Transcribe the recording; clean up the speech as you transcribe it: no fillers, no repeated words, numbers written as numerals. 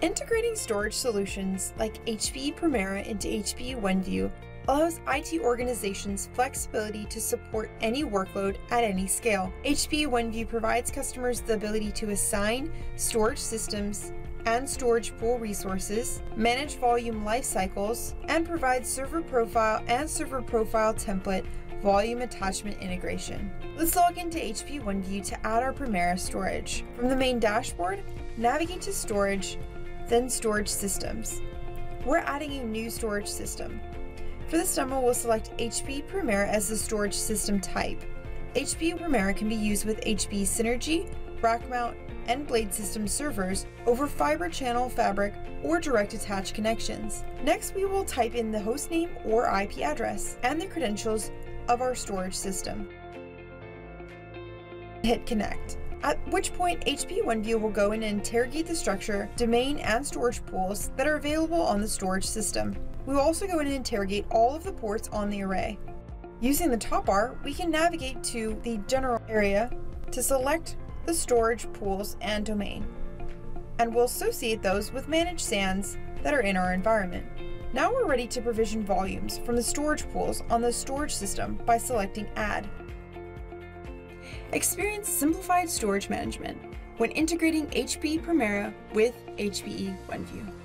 Integrating storage solutions like HPE Primera into HPE OneView allows IT organizations flexibility to support any workload at any scale. HPE OneView provides customers the ability to assign storage systems and storage pool resources, manage volume life cycles, and provide server profile and server profile template volume attachment integration. Let's log into HPE OneView to add our Primera storage. From the main dashboard, navigate to Storage, then Storage Systems. We're adding a new storage system. For this demo, we'll select HPE Primera as the storage system type. HPE Primera can be used with HPE Synergy, rack mount, and blade system servers over fiber channel fabric or direct attach connections. Next, we will type in the hostname or IP address and the credentials of our storage system. Hit connect, at which point HPE OneView will go in and interrogate the structure, domain, and storage pools that are available on the storage system. We will also go in and interrogate all of the ports on the array. Using the top bar, we can navigate to the general area to select the storage pools and domain, and we'll associate those with managed SANs that are in our environment. Now we're ready to provision volumes from the storage pools on the storage system by selecting Add. Experience simplified storage management when integrating HPE Primera with HPE OneView.